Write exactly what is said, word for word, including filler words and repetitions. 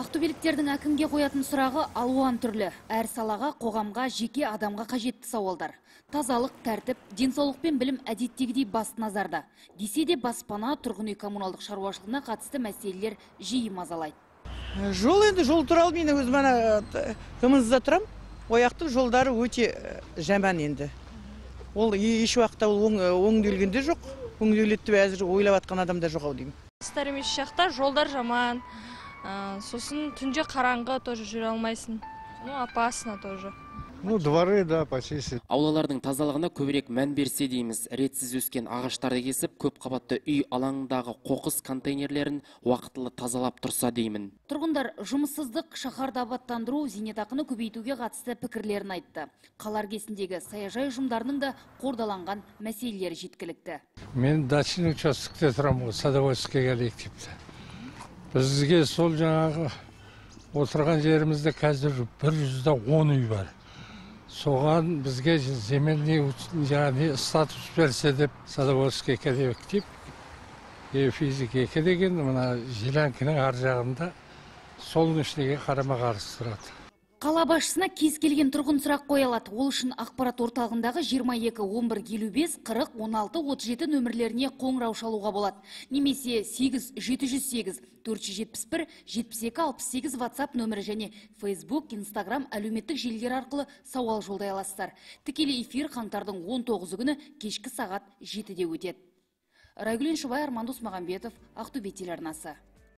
Ақтөбеліктердің әкімге қоятын сұрағы алуан түрлі. Әр салаға, қоғамға, жеке адамға қажетті сауалдар. Тазалық, тәртіп, денсаулық пен білім әдеттегідей басты назарда. Десе де баспана, тұрғын үй коммуналдық шаруашылығына қатысты мәселелер жиі мазалайды. Жол енді жол туралы мен өзім ана Қымызда тұрам. Ояқтың жолдары өте жаман енді. Ол еш уақытта ол оңделгенде жоқ. Оңделетті әзір ойлап атқан адамда жоқ ау деймін. Старымеш жақта жолдар жаман. Сосын түнде қараңғы тоже жүре алмайсың. Ну, опасно тоже. Ну, дворы, да, почистить. Аулалардың тазалығына көбірек мән берсе дейміз. Ретсіз өскен ағаштарды кесіп, көп қабатты үй алаңындағы қоқыс контейнерлерін уақытылы тазалап тұрса деймін. Тұрғындар жұмыссыздық, шаһарды абаттандыру, зейнетақыны көбейтуге қатысты пікірлерін айтты. Қала іргесіндегі саяжай ұжымдарының да қордаланған мәселелері жеткілікті. Мен дачный участокте тұрамын, Садоводскийге келейік депті. Бізге сол жаңағы отырған жерімізде қазір бір жүзде он үй бар. Соған бізге земельный жаңағы статус берсе деп Садоводскийге келейік деп, геофизика деген мына Желянкінің ар жағында солнечныйге қарама қарсы тұрады. Қала басшысына кез келген тұрғын сұрақ қоя алады. Ол үшін ақпарат орталығындағы жиырма екі он бір елу бес қырық он алты отыз жеті нөмірлеріне қоңырау шалуға болады. Немесе сегіз жеті жүз сегіз төрт жүз жетпіс бір жетпіс екі алпыс сегіз WhatsApp нөмірі және Facebook, Instagram әлеуметтік желілер арқылы сауал жолдай аласыздар. Тікелей эфир қаңтардың он тоғызы күні кешкі сағат жетіде өтеді. Райгүл Шубай, Арман Досмағамбетов, Ақтөбе телеарнасы.